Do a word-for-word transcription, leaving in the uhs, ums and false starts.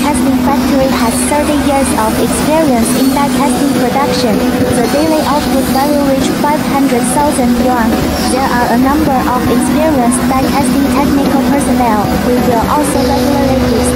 Casting Factory has thirty years of experience in die casting production. The daily output value reached five hundred thousand yuan. There are a number of experienced die casting technical personnel. We will also regularly give